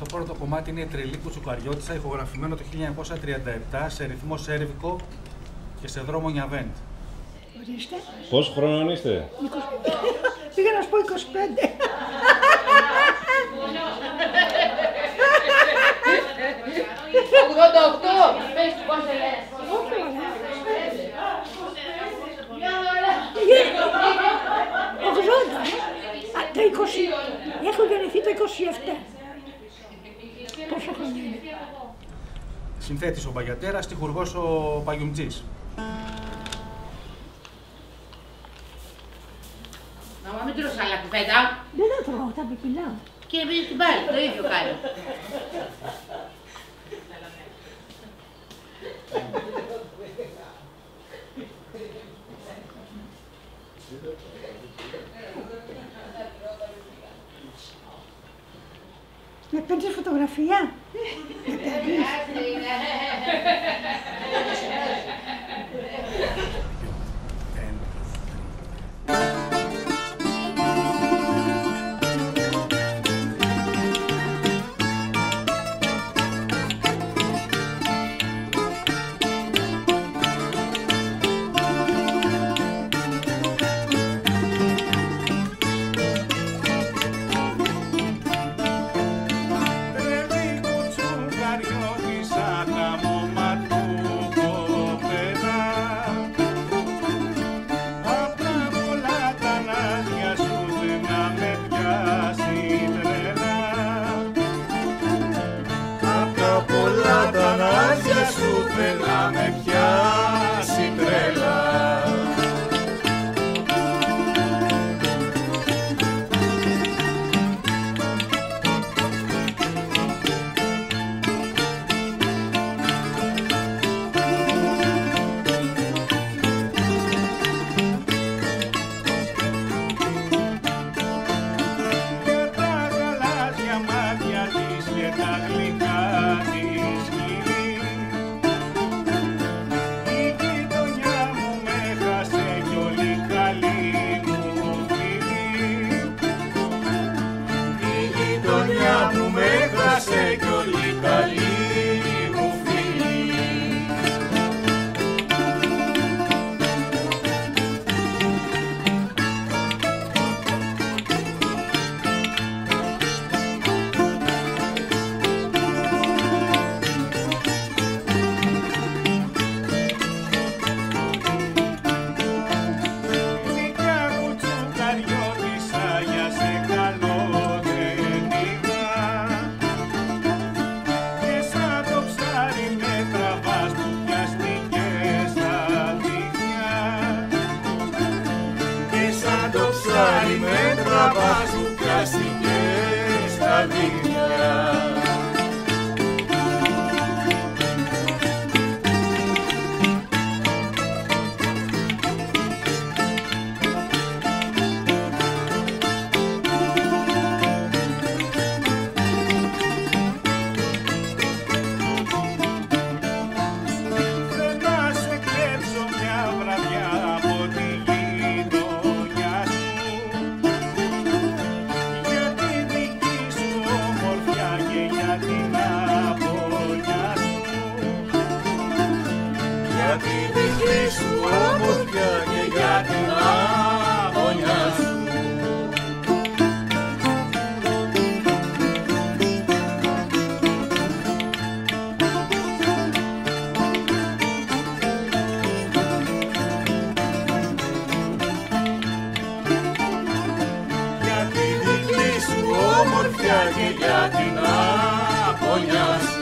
Το πρώτο κομμάτι είναι «Τρελή Κουτσουκαριώτισσα», ηχογραφημένο το 1937 σε ρυθμό σέρβικο και σε δρόμο Νιαβέντ. Ορίστε. Πόσο χρονών είστε? 25. Πήγα να σου πω 25. Πες του πόσο λες. Τα 20. Έχω γεννηθεί το 27. Πόσο χρόνια είναι? Συνθέτης ο Μπαγιατέρας, στιχουργός ο Παγιουμτζής. Μα μην τρως άλλα κουφέτα. Δεν θα τρώω, θα πιπιλάω. Και εμείς την πάλι, το ίδιο κάνει. Με παίρνεις φωτογραφία? όμορφια και για την απολιά σου.